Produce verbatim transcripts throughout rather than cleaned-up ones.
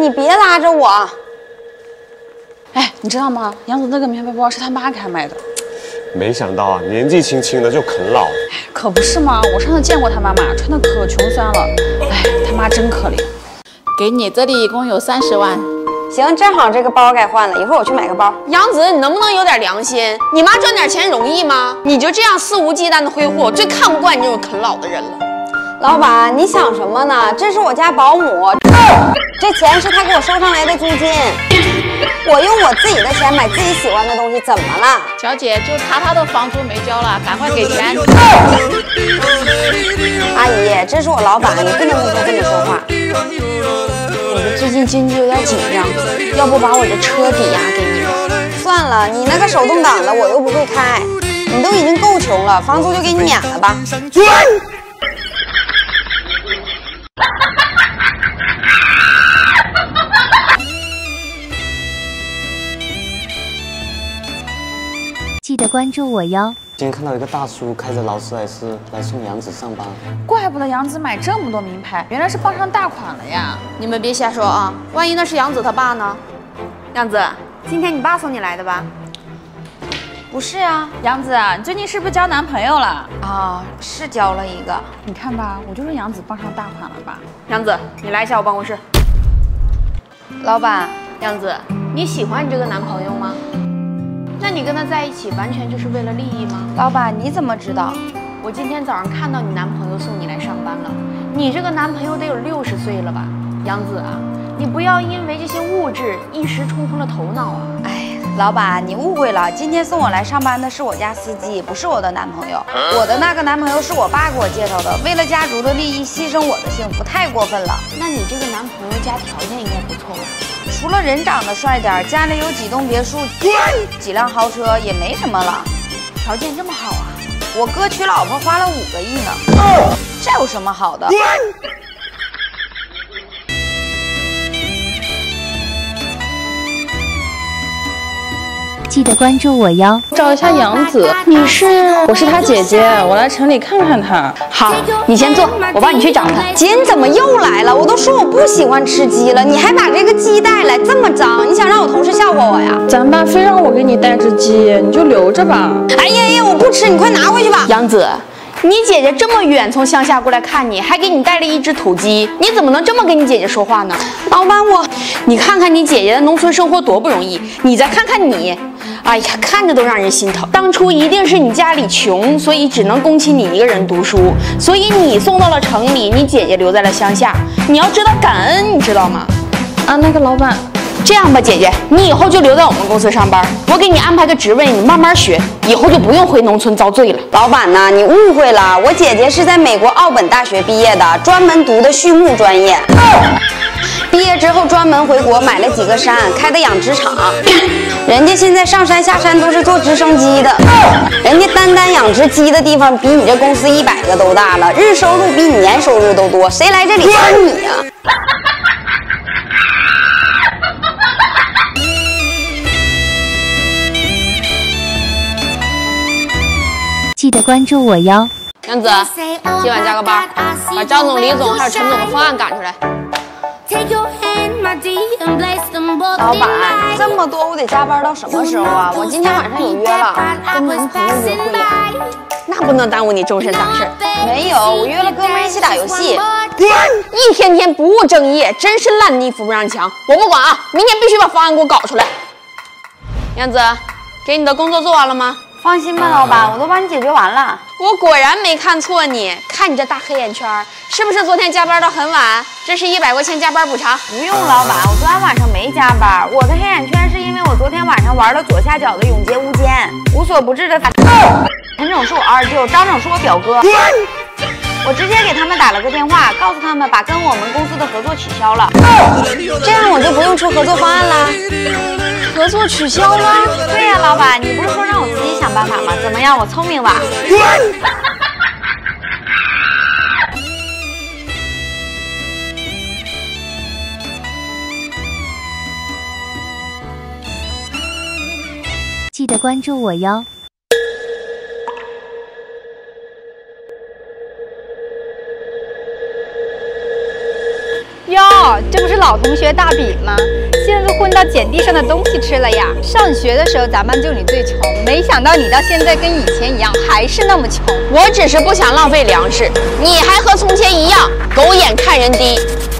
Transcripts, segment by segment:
你别拉着我。 哎，你知道吗？杨子那个名牌包是他妈给他买的。 没想到啊，年纪轻轻的就啃老。 可不是嘛，我上次见过他妈妈，穿的可穷酸了。哎，他妈真可怜。给你，这里一共有三十万。 行，正好这个包该换了，一会儿我去买个包。 杨子，你能不能有点良心？你妈赚点钱容易吗？你就这样肆无忌惮的挥霍，我最看不惯你这种啃老的人了。 老板，你想什么呢？这是我家保姆，这钱是他给我收上来的租金，我用我自己的钱买自己喜欢的东西，怎么了？ 小姐，就差他的房租没交了，赶快给钱。 阿姨，这是我老板，你不能跟他这么说话。 我这最近经济有点紧张，要不把我这车抵押给你吧？ 算了，你那个手动挡的我又不会开，你都已经够穷了，房租就给你免了吧。 记得关注我哟。 今天看到一个大叔开着劳斯莱斯来送杨子上班， 怪不得杨子买这么多名牌，原来是傍上大款了呀！ 你们别瞎说啊，万一那是杨子他爸呢？ 杨子，今天你爸送你来的吧？ 不是啊，杨子啊，你最近是不是交男朋友了？ 啊，是交了一个。 你看吧，我就说杨子傍上大款了吧？ 杨子，你来一下我办公室。 老板， 杨子，你喜欢你这个男朋友吗？ 那你跟他在一起完全就是为了利益吗？ 老板，你怎么知道？ 我今天早上看到你男朋友送你来上班了。你这个男朋友得有六十岁了吧？杨子啊，你不要因为这些物质一时冲昏了头脑啊！ 哎，老板，你误会了，今天送我来上班的是我家司机，不是我的男朋友。我的那个男朋友是我爸给我介绍的，为了家族的利益牺牲我的幸福，太过分了。 那你这个男朋友家条件应该不错吧？ 除了人长得帅点，家里有几栋别墅，几辆豪车，也没什么了。 条件这么好啊！ 我哥娶老婆花了五个亿呢，这有什么好的？ 记得关注我哟。 找一下杨子，你是？我是他姐姐，我来城里看看他。 好，你先坐，我帮你去找他。 姐，你怎么又来了？我都说我不喜欢吃鸡了，你还把这个鸡带来，这么脏，你想让我同事笑话我呀？ 咱爸非让我给你带只鸡，你就留着吧。 哎呀呀，我不吃，你快拿回去吧。 杨子，你姐姐这么远从乡下过来看你，还给你带了一只土鸡，你怎么能这么跟你姐姐说话呢？ 老板，我， 你看看你姐姐的农村生活多不容易，你再看看你。 哎呀，看着都让人心疼。当初一定是你家里穷，所以只能供起你一个人读书，所以你送到了城里，你姐姐留在了乡下。你要知道感恩，你知道吗？ 啊，那个老板， 这样吧，姐姐，你以后就留在我们公司上班，我给你安排个职位，你慢慢学，以后就不用回农村遭罪了。 老板呢，你误会了，我姐姐是在美国奥本大学毕业的，专门读的畜牧专业。毕业之后专门回国买了几个山，开的养殖场。人家现在上山下山都是坐直升机的，人家单单养殖鸡的地方比你这公司一百个都大了，日收入比你年收入都多，谁来这里看你呀？ 记得关注我哟。 杨子，今晚加个班，把张总、李总还有陈总的方案赶出来。 老板，这么多我得加班到什么时候啊？我今天晚上有约了，跟男朋友约会呀。 那不能耽误你终身大事。 没有，我约了哥们一起打游戏。 一天天不务正业，真是烂泥扶不上墙。我不管啊，明天必须把方案给我搞出来。杨子，给你的工作做完了吗？ 放心吧，老板，我都帮你解决完了。 我果然没看错你，看你这大黑眼圈，是不是昨天加班到很晚？这是一百块钱加班补偿。 不用，老板，我昨天晚上没加班，我的黑眼圈是因为我昨天晚上玩了左下角的永劫无间，无所不至的打。陈总是我二舅，张总是我表哥。我直接给他们打了个电话，告诉他们把跟我们公司的合作取消了，这样我就不用出合作方案啦。合作取消了？对呀，老板，你不是说让我自己想办法吗？怎么样，我聪明吧？ 记得关注我哟。 哟，这不是老同学大比吗？现在都混到捡地上的东西吃了呀！上学的时候咱班就你最穷，没想到你到现在跟以前一样，还是那么穷。 我只是不想浪费粮食，你还和从前一样，狗眼看人低。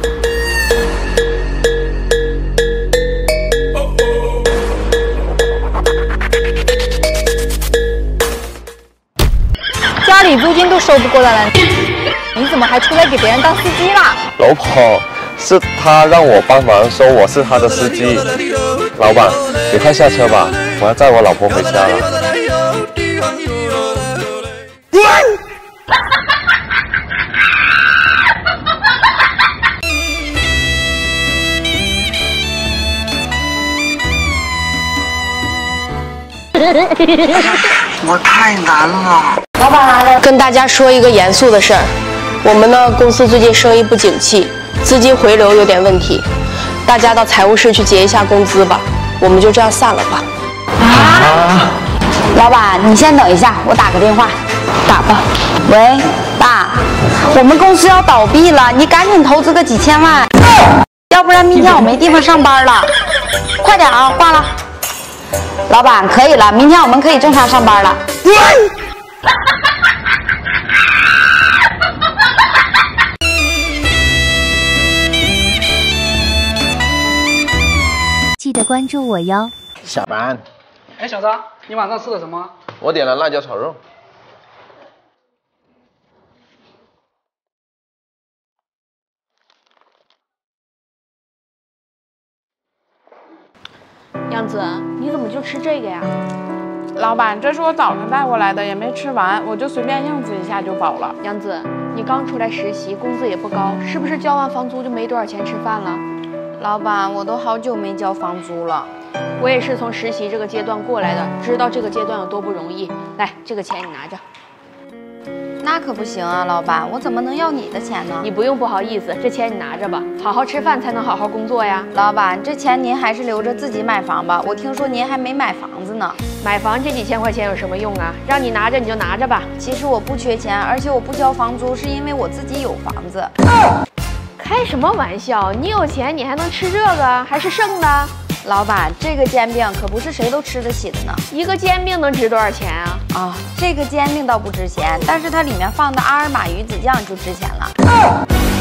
家里租金都收不过来了，你怎么还出来给别人当司机啦？ 老婆，是他让我帮忙说我是他的司机。老板，你快下车吧，我要载我老婆回家了。 我太难了。 老板来了，跟大家说一个严肃的事儿，我们呢公司最近生意不景气，资金回流有点问题，大家到财务室去结一下工资吧，我们就这样散了吧。 啊！老板，你先等一下，我打个电话。打吧。喂，爸，我们公司要倒闭了，你赶紧投资个几千万，要不然明天我没地方上班了。快点啊，挂了。老板，可以了，明天我们可以正常上班了。 记得关注我哟。 下班。 哎，小张，你晚上吃的什么？ 我点了辣椒炒肉。 杨子，你怎么就吃这个呀？ 老板，这是我早上带过来的，也没吃完，我就随便应付一下就饱了。 杨子，你刚出来实习，工资也不高，是不是交完房租就没多少钱吃饭了？ 老板，我都好久没交房租了。 我也是从实习这个阶段过来的，知道这个阶段有多不容易。来，这个钱你拿着。 那可不行啊，老板，我怎么能要你的钱呢？ 你不用不好意思，这钱你拿着吧，好好吃饭才能好好工作呀。 老板，这钱您还是留着自己买房吧，我听说您还没买房子呢。 买房这几千块钱有什么用啊？让你拿着你就拿着吧。 其实我不缺钱，而且我不交房租是因为我自己有房子。 开什么玩笑？你有钱你还能吃这个？还是剩的？ 老板，这个煎饼可不是谁都吃得起的呢。 一个煎饼能值多少钱啊？ 啊，这个煎饼倒不值钱，但是它里面放的阿尔玛鱼子酱就值钱了。